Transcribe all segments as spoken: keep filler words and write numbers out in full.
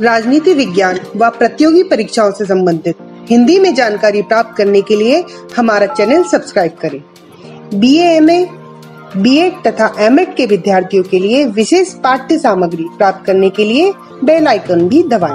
राजनीति विज्ञान व प्रतियोगी परीक्षाओं से संबंधित हिंदी में जानकारी प्राप्त करने के लिए हमारा चैनल सब्सक्राइब करें। बीए, एमए, बीएड तथा एमएड के विद्यार्थियों के लिए विशेष पाठ्य सामग्री प्राप्त करने के लिए बेल आइकन भी दबाएं।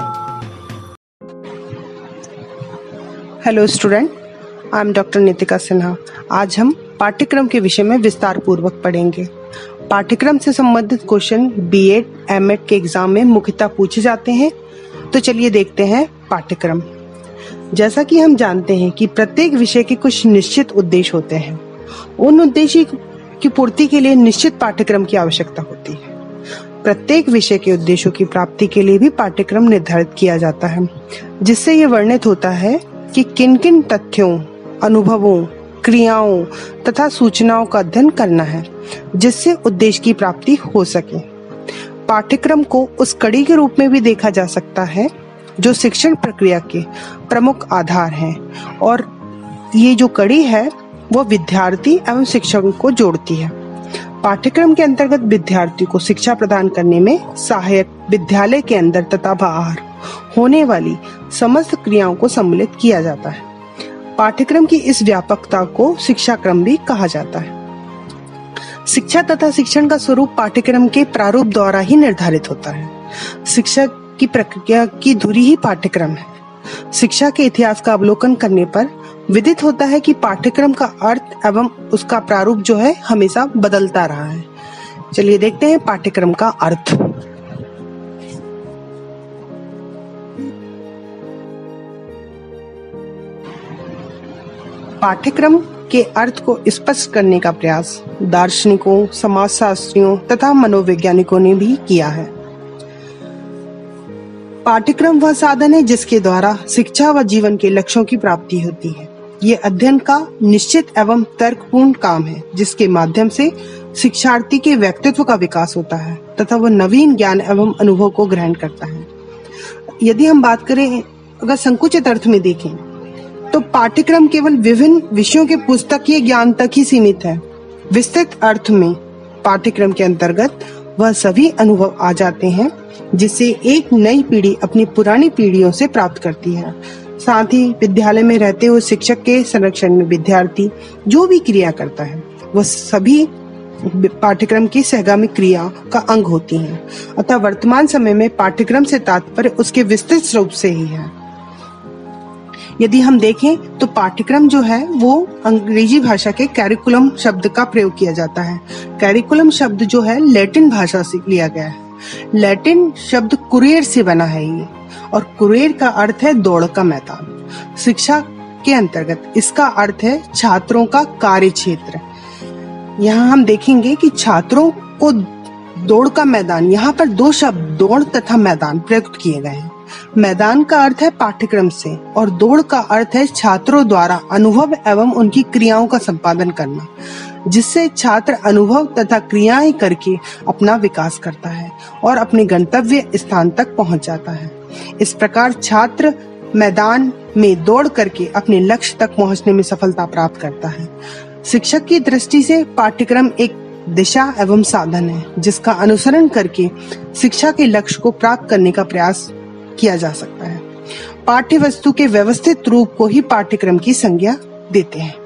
Hello student, I am doctor Nitika Sinha. आज हम पाठ्यक्रम के विषय में विस्तार पूर्वक पढ़ेंगे। पाठ्यक्रम से संबंधित क्वेश्चन बीएड, एमएड के एग्जाम में मुख्यतः पूछे जाते हैं। तो चलिए देखते हैं पाठ्यक्रम। जैसा कि हम जानते हैं कि प्रत्येक विषय के कुछ निश्चित उद्देश्य होते हैं। उन उद्देश्य की पूर्ति के लिए निश्चित पाठ्यक्रम की आवश्यकता होती है। प्रत्येक विषय के उद्देश्यों की प्राप्ति के लिए भी पाठ्यक्रम निर्धारित किया जाता है, जिससे ये वर्णित होता है कि किन किन तथ्यों, अनुभवों, क्रियाओं तथा सूचनाओं का अध्ययन करना है, जिससे उद्देश्य की प्राप्ति हो सके। पाठ्यक्रम को उस कड़ी के रूप में भी देखा जा सकता है जो शिक्षण प्रक्रिया के प्रमुख आधार हैं, और ये जो कड़ी है वो विद्यार्थी एवं शिक्षकों को जोड़ती है। पाठ्यक्रम के अंतर्गत विद्यार्थी को शिक्षा प्रदान करने में सहायक विद्यालय के अंदर तथा बाहर होने वाली समस्त क्रियाओं को सम्मिलित किया जाता है। पाठ्यक्रम की इस व्यापकता को शिक्षाक्रम भी कहा जाता है। शिक्षा तथा शिक्षण का स्वरूप पाठ्यक्रम के प्रारूप द्वारा ही निर्धारित होता है। शिक्षा की प्रक्रिया की धुरी ही पाठ्यक्रम है। शिक्षा के इतिहास का अवलोकन करने पर विदित होता है कि पाठ्यक्रम का अर्थ एवं उसका प्रारूप जो है हमेशा बदलता रहा है। चलिए देखते हैं पाठ्यक्रम का अर्थ। पाठ्यक्रम के अर्थ को स्पष्ट करने का प्रयास दार्शनिकों, समाजशास्त्रियों तथा मनोवैज्ञानिकों ने भी किया है। पाठ्यक्रम वह साधन है जिसके द्वारा शिक्षा व जीवन के लक्ष्यों की प्राप्ति होती है। ये अध्ययन का निश्चित एवं तर्कपूर्ण काम है, जिसके माध्यम से शिक्षार्थी के व्यक्तित्व का विकास होता है तथा वह नवीन ज्ञान एवं अनुभव को ग्रहण करता है। यदि हम बात करें, अगर संकुचित अर्थ में देखें, तो पाठ्यक्रम केवल विभिन्न विषयों के पुस्तकीय ज्ञान तक ही सीमित है। विस्तृत अर्थ में पाठ्यक्रम के अंतर्गत वह सभी अनुभव आ जाते हैं जिसे एक नई पीढ़ी अपनी पुरानी पीढ़ियों से प्राप्त करती है। साथ ही विद्यालय में रहते हुए शिक्षक के संरक्षण में विद्यार्थी जो भी क्रिया करता है वह सभी पाठ्यक्रम की सहगामी क्रिया का अंग होती हैं। अतः वर्तमान समय में पाठ्यक्रम से तात्पर्य उसके विस्तृत रूप से ही है। यदि हम देखें तो पाठ्यक्रम जो है वो अंग्रेजी भाषा के कैरिकुलम शब्द का प्रयोग किया जाता है। कैरिकुलम शब्द जो है लैटिन भाषा से लिया गया है। लैटिन शब्द कुरियर से बना है ये, और कुरियर का अर्थ है दौड़ का मैदान। शिक्षा के अंतर्गत इसका अर्थ है छात्रों का कार्य क्षेत्र। यहाँ हम देखेंगे कि छात्रों को दौड़ का मैदान, यहाँ पर दो शब्द दौड़ तथा मैदान प्रयुक्त किए गए हैं। मैदान का अर्थ है पाठ्यक्रम से और दौड़ का अर्थ है छात्रों द्वारा अनुभव एवं उनकी क्रियाओं का संपादन करना, जिससे छात्र अनुभव तथा क्रियाएं करके अपना विकास करता है और अपने गंतव्य स्थान तक पहुंच जाता है। इस प्रकार छात्र मैदान में दौड़ करके अपने लक्ष्य तक पहुंचने में सफलता प्राप्त करता है। शिक्षक की दृष्टि से पाठ्यक्रम एक दिशा एवं साधन है, जिसका अनुसरण करके शिक्षा के लक्ष्य को प्राप्त करने का प्रयास किया जा सकता है। पाठ्य वस्तु के व्यवस्थित रूप को ही पाठ्यक्रम की संज्ञा देते हैं।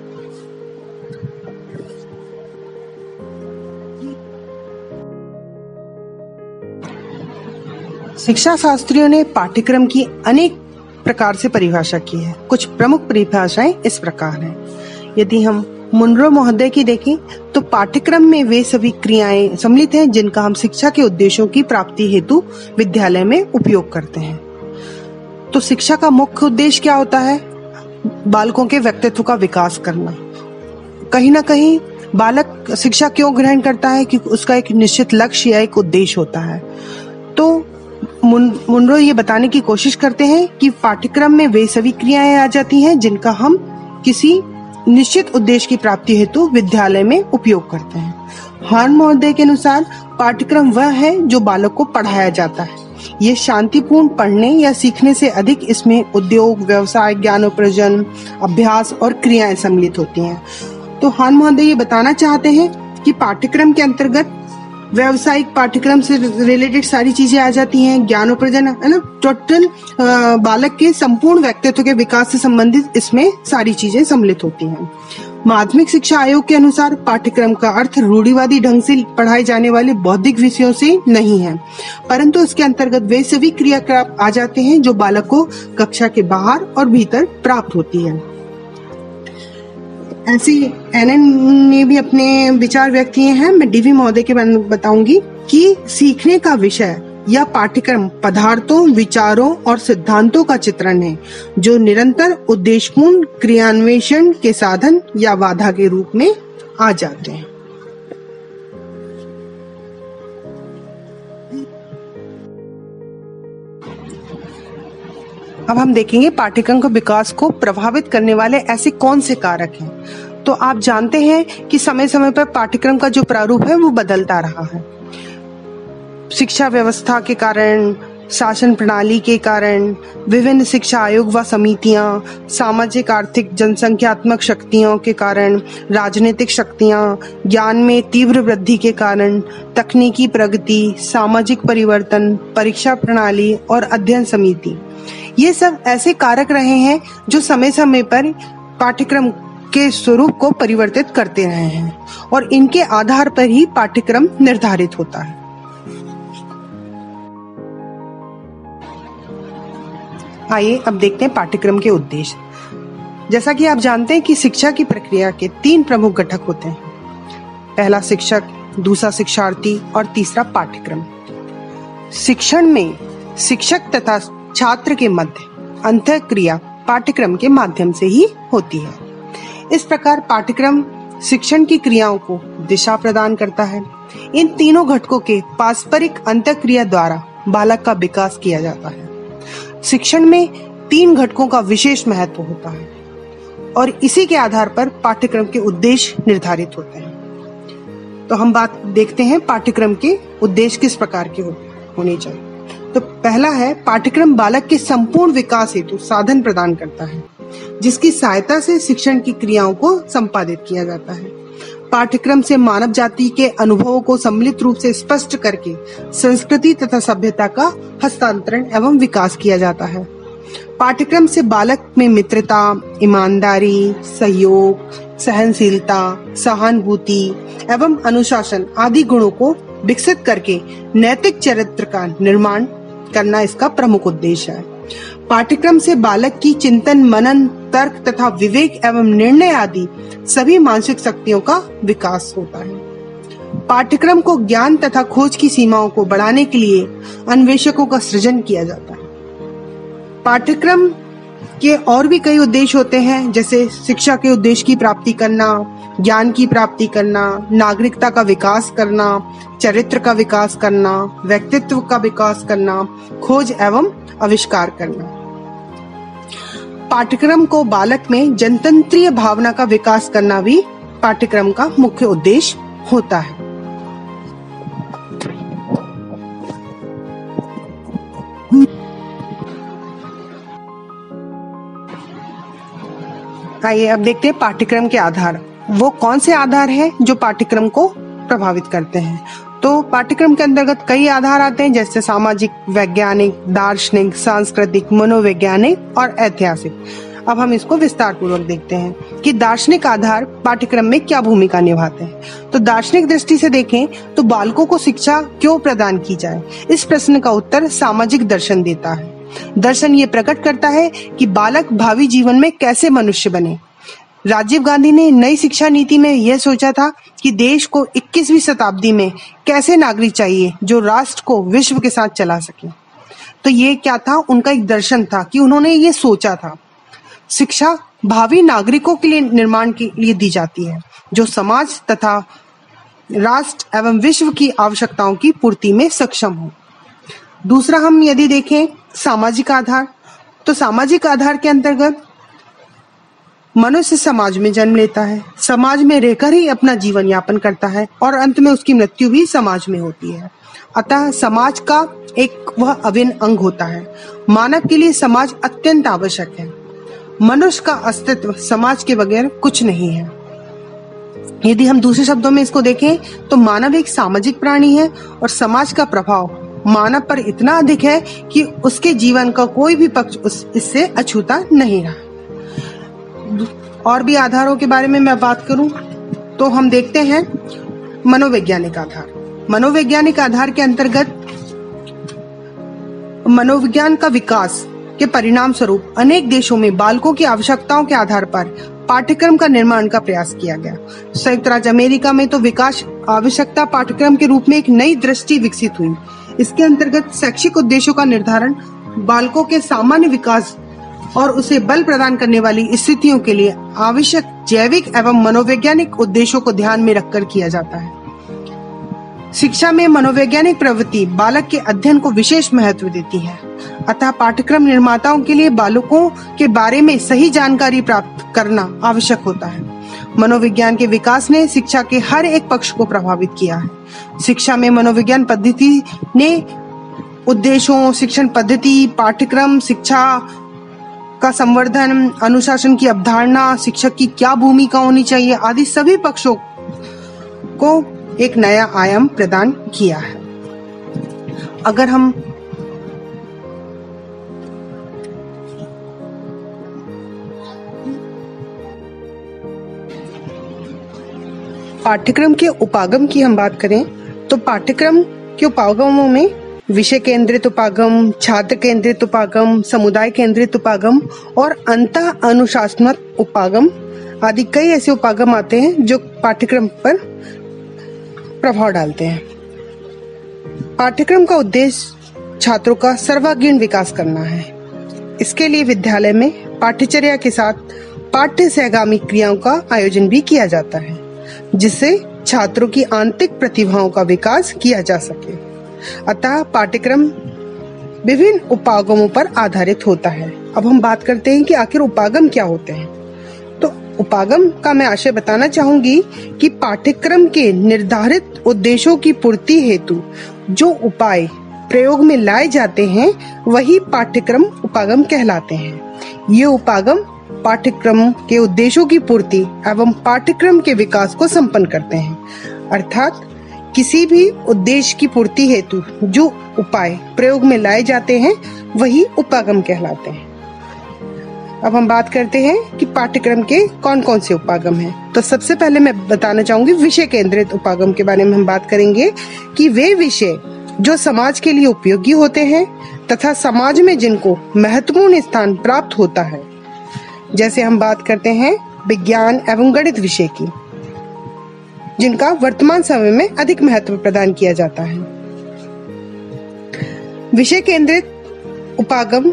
शिक्षा शास्त्रियों ने पाठ्यक्रम की अनेक प्रकार से परिभाषा की है। कुछ प्रमुख परिभाषाएं इस प्रकार हैं। यदि हम मुनरो महोदय की देखें तो पाठ्यक्रम में वे सभी क्रियाएं सम्मिलित हैं जिनका हम शिक्षा के उद्देश्यों की प्राप्ति हेतु विद्यालय में उपयोग करते हैं। तो शिक्षा का मुख्य उद्देश्य क्या होता है? बालकों के व्यक्तित्व का विकास करना। कहीं ना कहीं बालक शिक्षा क्यों ग्रहण करता है? क्योंकि उसका एक निश्चित लक्ष्य या एक उद्देश्य होता है। तो मुन, मुनरो ये बताने की कोशिश करते हैं कि पाठ्यक्रम में वे सभी क्रियाएं आ जाती हैं जिनका हम किसी निश्चित उद्देश्य की प्राप्ति हेतु विद्यालय में उपयोग करते हैं। हार्न महोदय के अनुसार पाठ्यक्रम वह है जो बालक को पढ़ाया जाता है। ये शांतिपूर्ण पढ़ने या सीखने से अधिक इसमें उद्योग, व्यवसाय, ज्ञानोपार्जन, अभ्यास और क्रियाएं सम्मिलित होती हैं। तो हार्न महोदय ये बताना चाहते हैं कि पाठ्यक्रम के अंतर्गत व्यवसायिक पाठ्यक्रम से रिलेटेड सारी चीजें आ जाती हैं, ज्ञानोपार्जन, है ना, टोटल बालक के संपूर्ण व्यक्तित्व के विकास से संबंधित इसमें सारी चीजें सम्मिलित होती हैं। माध्यमिक शिक्षा आयोग के अनुसार पाठ्यक्रम का अर्थ रूढ़िवादी ढंग से पढ़ाए जाने वाले बौद्धिक विषयों से नहीं है, परंतु इसके अंतर्गत वे सभी क्रियाकलाप आ जाते हैं जो बालक को कक्षा के बाहर और भीतर प्राप्त होती है। ऐसे एनएन ने भी अपने विचार व्यक्त किए हैं। मैं डीवी महोदय के बारे में बताऊंगी कि सीखने का विषय या पाठ्यक्रम पदार्थों, विचारों और सिद्धांतों का चित्रण है जो निरंतर उद्देश्यपूर्ण क्रियान्वेषण के साधन या बाधा के रूप में आ जाते हैं। अब हम देखेंगे पाठ्यक्रम के विकास को प्रभावित करने वाले ऐसे कौन से कारक हैं। तो आप जानते हैं कि समय समय पर पाठ्यक्रम का जो प्रारूप है वो बदलता रहा है। शिक्षा व्यवस्था के कारण, शासन प्रणाली के कारण, विभिन्न शिक्षा आयोग व समितियां, सामाजिक आर्थिक जनसंख्यात्मक शक्तियों के कारण, राजनीतिक शक्तियां, ज्ञान में तीव्र वृद्धि के कारण, तकनीकी प्रगति, सामाजिक परिवर्तन, परीक्षा प्रणाली और अध्ययन समिति, ये सब ऐसे कारक रहे हैं जो समय समय पर पाठ्यक्रम के स्वरूप को परिवर्तित करते रहे हैं और इनके आधार पर ही पाठ्यक्रम निर्धारित होता है। आइए अब देखते हैं पाठ्यक्रम के उद्देश्य। जैसा कि आप जानते हैं कि शिक्षा की प्रक्रिया के तीन प्रमुख घटक होते हैं, पहला शिक्षक, दूसरा शिक्षार्थी और तीसरा पाठ्यक्रम। शिक्षण में शिक्षक तथा छात्र के मध्य अंतःक्रिया पाठ्यक्रम के माध्यम से ही होती है। इस प्रकार पाठ्यक्रम शिक्षण की क्रियाओं को दिशा प्रदान करता है। इन तीनों घटकों के पारस्परिक अंतःक्रिया द्वारा बालक का विकास किया जाता है। शिक्षण में तीन घटकों का विशेष महत्व होता है और इसी के आधार पर पाठ्यक्रम के उद्देश्य निर्धारित होते हैं। तो हम बात देखते हैं पाठ्यक्रम के उद्देश्य किस प्रकार के होने चाहिए। तो पहला है, पाठ्यक्रम बालक के संपूर्ण विकास हेतु साधन प्रदान करता है जिसकी सहायता से शिक्षण की क्रियाओं को संपादित किया जाता है। पाठ्यक्रम से मानव जाति के अनुभवों को सम्मिलित रूप से स्पष्ट करके संस्कृति तथा सभ्यता का हस्तांतरण एवं विकास किया जाता है। पाठ्यक्रम से बालक में मित्रता, ईमानदारी, सहयोग, सहनशीलता, सहानुभूति एवं अनुशासन आदि गुणों को विकसित करके नैतिक चरित्र का निर्माण करना इसका प्रमुख उद्देश्य है। पाठ्यक्रम से बालक की चिंतन, मनन, तर्क तथा विवेक एवं निर्णय आदि सभी मानसिक शक्तियों का विकास होता है। पाठ्यक्रम को ज्ञान तथा खोज की सीमाओं को बढ़ाने के लिए अन्वेषकों का सृजन किया जाता है। पाठ्यक्रम के और भी कई उद्देश्य होते हैं, जैसे शिक्षा के उद्देश्य की प्राप्ति करना, ज्ञान की प्राप्ति करना, नागरिकता का विकास करना, चरित्र का विकास करना, व्यक्तित्व का विकास करना, खोज एवं आविष्कार करना। पाठ्यक्रम को बालक में जनतंत्रीय भावना का विकास करना भी पाठ्यक्रम का मुख्य उद्देश्य होता है। आइए अब देखते हैं पाठ्यक्रम के आधार। वो कौन से आधार हैं जो पाठ्यक्रम को प्रभावित करते हैं। तो पाठ्यक्रम के अंतर्गत कई आधार आते हैं, जैसे सामाजिक, वैज्ञानिक, दार्शनिक, सांस्कृतिक, मनोवैज्ञानिक और ऐतिहासिक। अब हम इसको विस्तार पूर्वक देखते हैं कि दार्शनिक आधार पाठ्यक्रम में क्या भूमिका निभाते हैं। तो दार्शनिक दृष्टि से देखें तो बालकों को शिक्षा क्यों प्रदान की जाए, इस प्रश्न का उत्तर सामाजिक दर्शन देता है। दर्शन ये प्रकट करता है कि बालक भावी जीवन में कैसे मनुष्य बने। राजीव गांधी ने नई शिक्षा नीति में यह सोचा था कि देश को इक्कीसवीं शताब्दी में कैसे नागरिक चाहिए जो राष्ट्र को विश्व के साथ चला सके। तो ये क्या था, उनका एक दर्शन था कि उन्होंने ये सोचा था शिक्षा भावी नागरिकों के लिए निर्माण के लिए दी जाती है जो समाज तथा राष्ट्र एवं विश्व की आवश्यकताओं की पूर्ति में सक्षम हो। दूसरा हम यदि देखें सामाजिक आधार, तो सामाजिक आधार के अंतर्गत मनुष्य समाज में जन्म लेता है, समाज में रहकर ही अपना जीवन यापन करता है और अंत में उसकी मृत्यु भी समाज में होती है। अतः समाज का एक वह अभिन्न अंग होता है। मानव के लिए समाज अत्यंत आवश्यक है। मनुष्य का अस्तित्व समाज के बगैर कुछ नहीं है। यदि हम दूसरे शब्दों में इसको देखें तो मानव एक सामाजिक प्राणी है और समाज का प्रभाव मानव पर इतना अधिक है कि उसके जीवन का कोई भी पक्ष उस इससे अछूता नहीं रहा। और भी आधारों के बारे में मैं बात करूं तो हम देखते हैं मनोवैज्ञानिक आधार। मनोवैज्ञानिक आधार के अंतर्गत मनोविज्ञान का विकास के परिणाम स्वरूप अनेक देशों में बालकों की आवश्यकताओं के आधार पर पाठ्यक्रम का निर्माण का प्रयास किया गया। संयुक्त राज्य अमेरिका में तो विकास आवश्यकता पाठ्यक्रम के रूप में एक नई दृष्टि विकसित हुई। इसके अंतर्गत शैक्षिक उद्देश्यों का निर्धारण बालकों के सामान्य विकास और उसे बल प्रदान करने वाली स्थितियों के लिए आवश्यक जैविक एवं मनोवैज्ञानिक उद्देश्यों को ध्यान में रखकर किया जाता है। शिक्षा में मनोवैज्ञानिक प्रवृत्ति बालक के अध्ययन को विशेष महत्व देती है, अतः पाठ्यक्रम निर्माताओं के लिए बालकों के बारे में सही जानकारी प्राप्त करना आवश्यक होता है। मनोविज्ञान के विकास ने शिक्षा के हर एक पक्ष को प्रभावित किया है। शिक्षा में मनोविज्ञान पद्धति ने उद्देश्यों, शिक्षण पद्धति, पाठ्यक्रम, शिक्षा का संवर्धन, अनुशासन की अवधारणा, शिक्षक की क्या भूमिका होनी चाहिए आदि सभी पक्षों को एक नया आयाम प्रदान किया है। अगर हम पाठ्यक्रम के उपागम की हम बात करें तो पाठ्यक्रम के उपागमों में विषय केंद्रित उपागम, छात्र केंद्रित उपागम, समुदाय केंद्रित उपागम और अंतः अनुशासनात्मक उपागम आदि कई ऐसे उपागम आते हैं जो पाठ्यक्रम पर प्रभाव डालते हैं। पाठ्यक्रम का उद्देश्य छात्रों का सर्वांगीण विकास करना है। इसके लिए विद्यालय में पाठ्यचर्या के साथ पाठ्य सहगामी क्रियाओं का आयोजन भी किया जाता है, जिससे छात्रों की आंतरिक प्रतिभाओं का विकास किया जा सके। अतः पाठ्यक्रम विभिन्न उपागमों पर आधारित होता है। अब हम बात करते हैं कि आखिर उपागम क्या होते हैं। तो उपागम का मैं आशय बताना चाहूंगी कि पाठ्यक्रम के निर्धारित उद्देश्यों की पूर्ति हेतु जो उपाय प्रयोग में लाए जाते हैं वही पाठ्यक्रम उपागम कहलाते हैं। ये उपागम पाठ्यक्रम के उद्देश्यों की पूर्ति एवं पाठ्यक्रम के विकास को संपन्न करते हैं। अर्थात किसी भी उद्देश्य की पूर्ति हेतु जो उपाय प्रयोग में लाए जाते हैं वही उपागम कहलाते हैं। अब हम बात करते हैं कि पाठ्यक्रम के कौन कौन से उपागम हैं। तो सबसे पहले मैं बताना चाहूंगी विषय केंद्रित उपागम के बारे में हम बात करेंगे कि वे विषय जो समाज के लिए उपयोगी होते हैं तथा समाज में जिनको महत्वपूर्ण स्थान प्राप्त होता है। जैसे हम बात करते हैं विज्ञान एवं गणित विषय की, जिनका वर्तमान समय में अधिक महत्व प्रदान किया जाता है। विषय केंद्रित उपागम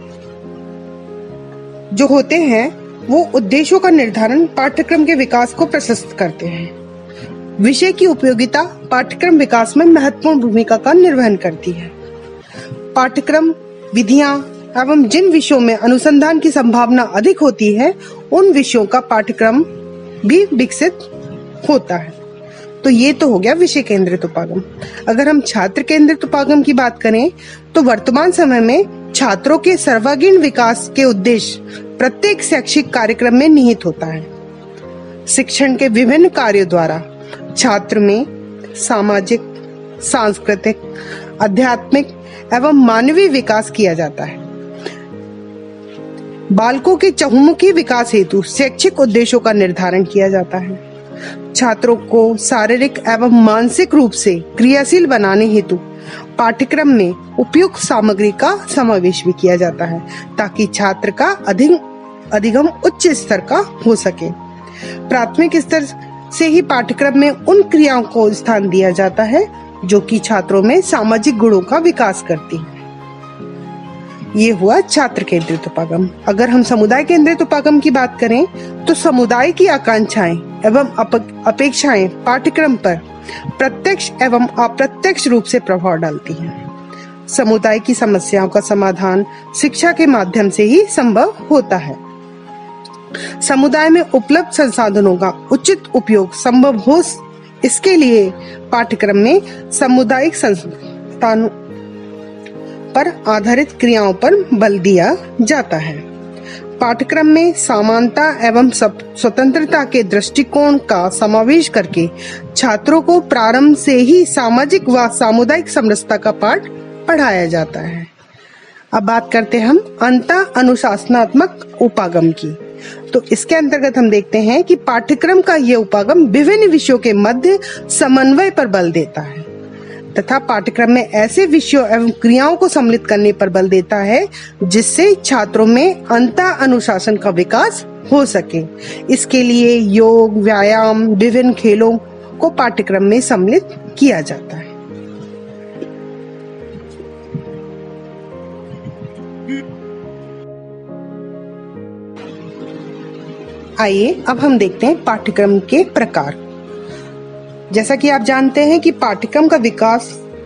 जो होते हैं वो उद्देश्यों का निर्धारण पाठ्यक्रम के विकास को प्रशस्त करते हैं। विषय की उपयोगिता पाठ्यक्रम विकास में महत्वपूर्ण भूमिका का निर्वहन करती है। पाठ्यक्रम विधियां एवं जिन विषयों में अनुसंधान की संभावना अधिक होती है उन विषयों का पाठ्यक्रम भी विकसित होता है। तो ये तो हो गया विषय केंद्रित उपागम। अगर हम छात्र केंद्रित उपागम की बात करें तो वर्तमान समय में छात्रों के सर्वांगीण विकास के उद्देश्य प्रत्येक शैक्षिक कार्यक्रम में निहित होता है। शिक्षण के विभिन्न कार्यों द्वारा छात्र में सामाजिक, सांस्कृतिक, आध्यात्मिक एवं मानवीय विकास किया जाता है। बालकों के चहुमुखी विकास हेतु शैक्षिक उद्देश्यों का निर्धारण किया जाता है। छात्रों को शारीरिक एवं मानसिक रूप से क्रियाशील बनाने हेतु पाठ्यक्रम में उपयुक्त सामग्री का समावेश भी किया जाता है ताकि छात्र का अधिक अधिगम उच्च स्तर का हो सके। प्राथमिक स्तर से ही पाठ्यक्रम में उन क्रियाओं को स्थान दिया जाता है जो कि छात्रों में सामाजिक गुणों का विकास करती है। ये हुआ छात्र केंद्रित उपागम। अगर हम समुदाय केंद्रित उपागम की बात करें तो समुदाय की आकांक्षाएं एवं अपेक्षाएं पाठ्यक्रम पर प्रत्यक्ष एवं अप्रत्यक्ष रूप से प्रभाव डालती हैं। समुदाय की समस्याओं का समाधान शिक्षा के माध्यम से ही संभव होता है। समुदाय में उपलब्ध संसाधनों का उचित उपयोग संभव हो, इसके लिए पाठ्यक्रम में सामुदायिक संस्थानों पर आधारित क्रियाओं पर बल दिया जाता है। पाठ्यक्रम में समानता एवं स्वतंत्रता के दृष्टिकोण का समावेश करके छात्रों को प्रारंभ से ही सामाजिक व सामुदायिक समरसता का पाठ पढ़ाया जाता है। अब बात करते हैं हम अंतः अनुशासनात्मक उपागम की। तो इसके अंतर्गत हम देखते हैं कि पाठ्यक्रम का यह उपागम विभिन्न विषयों के मध्य समन्वय पर बल देता है तथा पाठ्यक्रम में ऐसे विषयों एवं क्रियाओं को सम्मिलित करने पर बल देता है जिससे छात्रों में अंतः अनुशासन का विकास हो सके। इसके लिए योग, व्यायाम, विभिन्न खेलों को पाठ्यक्रम में सम्मिलित किया जाता है। आइए अब हम देखते हैं पाठ्यक्रम के प्रकार। जैसा कि आप जानते हैं कि पाठ्यक्रम का विकास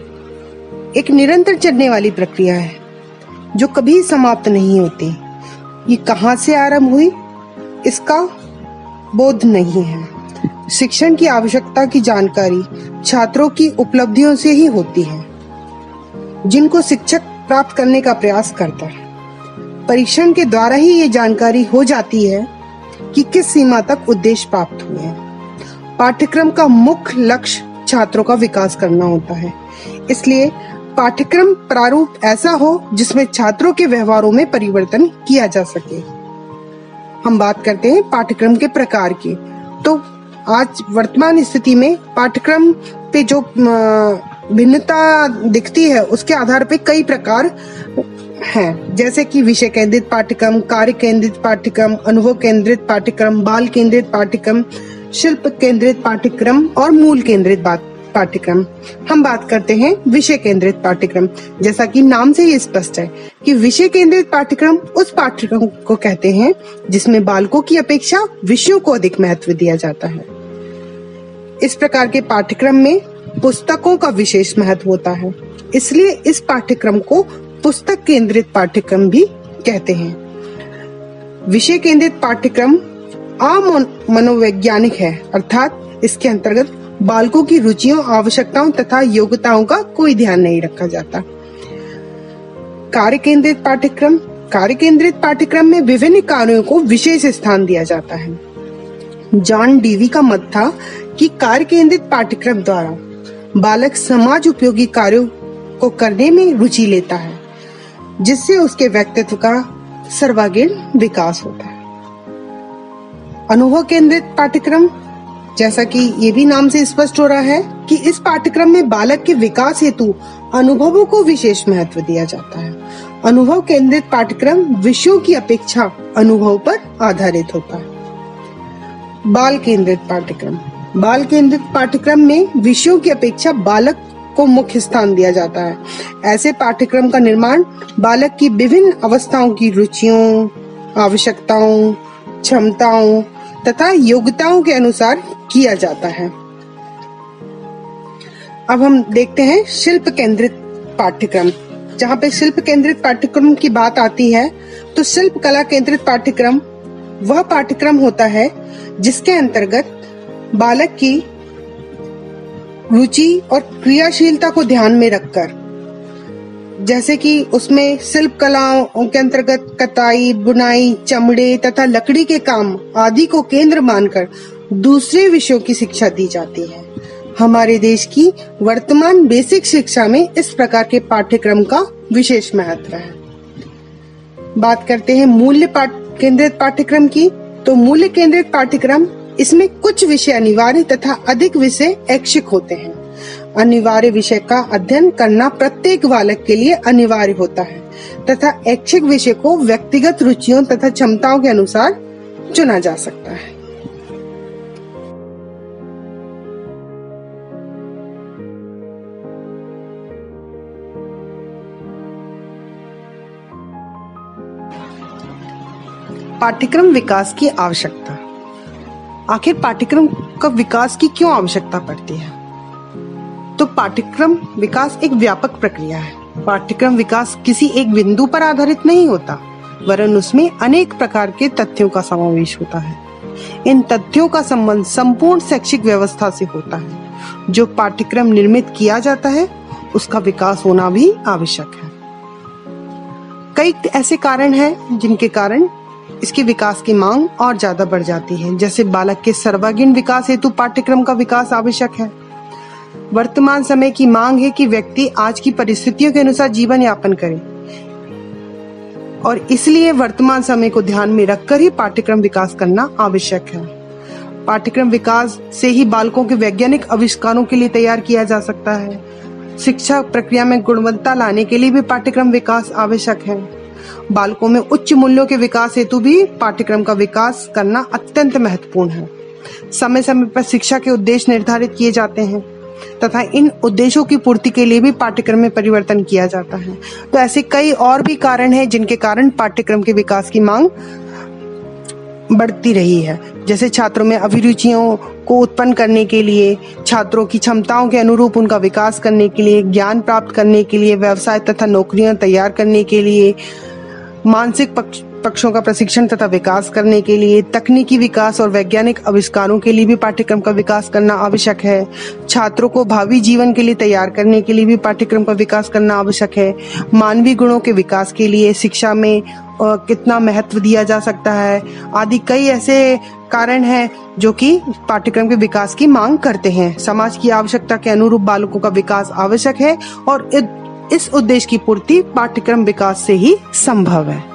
एक निरंतर चलने वाली प्रक्रिया है जो कभी समाप्त नहीं होती। ये कहां से आरंभ हुई इसका बोध नहीं है। शिक्षण की आवश्यकता की जानकारी छात्रों की उपलब्धियों से ही होती है जिनको शिक्षक प्राप्त करने का प्रयास करता है। परीक्षण के द्वारा ही ये जानकारी हो जाती है कि किस सीमा तक उद्देश्य प्राप्त हुए हैं। पाठ्यक्रम का मुख्य लक्ष्य छात्रों का विकास करना होता है, इसलिए पाठ्यक्रम प्रारूप ऐसा हो जिसमें छात्रों के व्यवहारों में परिवर्तन किया जा सके। हम बात करते हैं पाठ्यक्रम के प्रकार की। तो आज वर्तमान स्थिति में पाठ्यक्रम पे जो भिन्नता दिखती है उसके आधार पे कई प्रकार हैं, जैसे कि विषय केंद्रित पाठ्यक्रम, कार्य केंद्रित पाठ्यक्रम, अनुभव केंद्रित पाठ्यक्रम, बाल केंद्रित पाठ्यक्रम, शिल्प केंद्रित पाठ्यक्रम और मूल केंद्रित पाठ्यक्रम। हम बात करते हैं विषय केंद्रित पाठ्यक्रम। जैसा कि नाम से ही स्पष्ट है कि विषय केंद्रित पाठ्यक्रम उस पाठ्यक्रम को कहते हैं जिसमें बालकों की अपेक्षा विषयों को अधिक महत्व दिया जाता है। इस प्रकार के पाठ्यक्रम में पुस्तकों का विशेष महत्व होता है, इसलिए इस पाठ्यक्रम को पुस्तक केंद्रित पाठ्यक्रम भी कहते हैं। विषय केंद्रित पाठ्यक्रम अमनोवैज्ञानिक है, अर्थात इसके अंतर्गत बालकों की रुचियों, आवश्यकताओं तथा योग्यताओं का कोई ध्यान नहीं रखा जाता। कार्य केंद्रित पाठ्यक्रम कार्य केंद्रित पाठ्यक्रम में विभिन्न कार्यों को विशेष स्थान दिया जाता है। जॉन डीवी का मत था कि कार्य केंद्रित पाठ्यक्रम द्वारा बालक समाज उपयोगी कार्यों को करने में रुचि लेता है, जिससे उसके व्यक्तित्व का सर्वांगीण विकास होता है। अनुभव केंद्रित पाठ्यक्रम, जैसा कि ये भी नाम से स्पष्ट हो रहा है कि इस पाठ्यक्रम में बालक के विकास हेतु अनुभवों को विशेष महत्व दिया जाता है। अनुभव केंद्रित पाठ्यक्रम विषयों की अपेक्षा अनुभव पर आधारित होता है। बाल केंद्रित पाठ्यक्रम बाल केंद्रित पाठ्यक्रम में विषयों की अपेक्षा बालक को मुख्य स्थान दिया जाता है। ऐसे पाठ्यक्रम का निर्माण बालक की विभिन्न अवस्थाओं की रुचियों, आवश्यकताओं, क्षमताओं तथा योग्यताओं के अनुसार किया जाता है। अब हम देखते हैं शिल्प केंद्रित पाठ्यक्रम। जहाँ पे शिल्प केंद्रित पाठ्यक्रम की बात आती है तो शिल्प कला केंद्रित पाठ्यक्रम वह पाठ्यक्रम होता है जिसके अंतर्गत बालक की रुचि और क्रियाशीलता को ध्यान में रखकर, जैसे कि उसमें शिल्प कलाओं के अंतर्गत कताई, बुनाई, चमड़े तथा लकड़ी के काम आदि को केंद्र मानकर दूसरे विषयों की शिक्षा दी जाती है। हमारे देश की वर्तमान बेसिक शिक्षा में इस प्रकार के पाठ्यक्रम का विशेष महत्व है। बात करते हैं मूल्य पाठ केंद्रित पाठ्यक्रम की। तो मूल्य केंद्रित पाठ्यक्रम, इसमें कुछ विषय अनिवार्य तथा अधिक विषय ऐच्छिक होते हैं। अनिवार्य विषय का अध्ययन करना प्रत्येक बालक के लिए अनिवार्य होता है तथा ऐच्छिक विषय को व्यक्तिगत रुचियों तथा क्षमताओं के अनुसार चुना जा सकता है। पाठ्यक्रम विकास की आवश्यकता। आखिर पाठ्यक्रम का विकास की क्यों आवश्यकता पड़ती है? तो पाठ्यक्रम विकास एक व्यापक प्रक्रिया है। पाठ्यक्रम विकास किसी एक बिंदु पर आधारित नहीं होता, वरन उसमें अनेक प्रकार के तथ्यों का समावेश होता है। इन तथ्यों का संबंध संपूर्ण शैक्षिक व्यवस्था से होता है। जो पाठ्यक्रम निर्मित किया जाता है उसका विकास होना भी आवश्यक है। कई ऐसे कारण हैं जिनके कारण इसके विकास की मांग और ज्यादा बढ़ जाती है। जैसे बालक के सर्वांगीण विकास हेतु पाठ्यक्रम का विकास आवश्यक है। वर्तमान समय की मांग है कि व्यक्ति आज की परिस्थितियों के अनुसार जीवन यापन करे और इसलिए वर्तमान समय को ध्यान में रखकर ही पाठ्यक्रम विकास करना आवश्यक है। पाठ्यक्रम विकास से ही बालकों के वैज्ञानिक आविष्कारों के लिए तैयार किया जा सकता है। शिक्षा प्रक्रिया में गुणवत्ता लाने के लिए भी पाठ्यक्रम विकास आवश्यक है। बालकों में उच्च मूल्यों के विकास हेतु भी पाठ्यक्रम का विकास करना अत्यंत महत्वपूर्ण है। समय समय पर शिक्षा के उद्देश्य निर्धारित किए जाते हैं तथा इन उद्देश्यों की पूर्ति के लिए भी पाठ्यक्रम में परिवर्तन किया जाता है। तो ऐसे कई और भी कारण हैं जिनके कारण पाठ्यक्रम के विकास की मांग बढ़ती रही है। जैसे छात्रों में अभिरुचियों को उत्पन्न करने के लिए, छात्रों की क्षमताओं के अनुरूप उनका विकास करने के लिए, ज्ञान प्राप्त करने के लिए, व्यवसाय तथा नौकरियां तैयार करने के लिए, मानसिक पक्ष, पक्षों का प्रशिक्षण तथा विकास करने के लिए, तकनीकी विकास और वैज्ञानिक आविष्कारों के लिए भी पाठ्यक्रम का विकास करना आवश्यक है। छात्रों को भावी जीवन के लिए तैयार करने के लिए भी पाठ्यक्रम का विकास करना आवश्यक है। मानवीय गुणों के विकास के लिए शिक्षा में कितना महत्व दिया जा सकता है आदि कई ऐसे कारण हैं जो कि पाठ्यक्रम के विकास की मांग करते हैं। समाज की आवश्यकता के अनुरूप बालकों का विकास आवश्यक है और इस उद्देश्य की पूर्ति पाठ्यक्रम विकास से ही संभव है।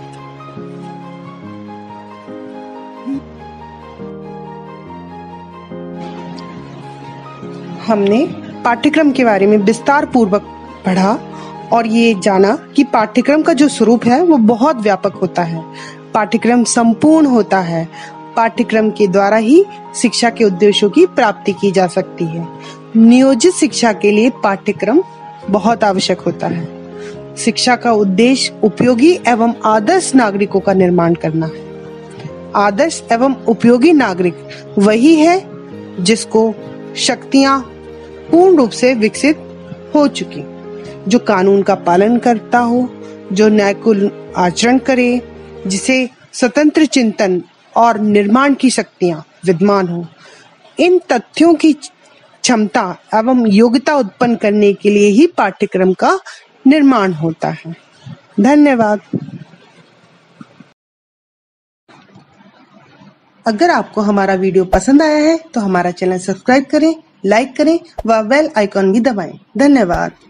हमने पाठ्यक्रम के बारे में विस्तार पूर्वक पढ़ा और ये जाना कि पाठ्यक्रम का जो स्वरूप है वो बहुत व्यापक होता है। पाठ्यक्रम संपूर्ण होता है। पाठ्यक्रम के द्वारा ही शिक्षा के उद्देश्यों की प्राप्ति की जा सकती है। नियोजित शिक्षा के लिए पाठ्यक्रम बहुत आवश्यक होता है। शिक्षा का उद्देश्य उपयोगी एवं आदर्श नागरिकों का निर्माण करना है। आदर्श एवं उपयोगी नागरिक वही है जिसको शक्तियां पूर्ण रूप से विकसित हो चुकी, जो कानून का पालन करता हो, जो न्याय को आचरण करे, जिसे स्वतंत्र चिंतन और निर्माण की शक्तियां विद्यमान हो। इन तथ्यों की क्षमता एवं योग्यता उत्पन्न करने के लिए ही पाठ्यक्रम का निर्माण होता है। धन्यवाद। अगर आपको हमारा वीडियो पसंद आया है तो हमारा चैनल सब्सक्राइब करें, लाइक करें व बेल आइकॉन भी दबाएं। धन्यवाद।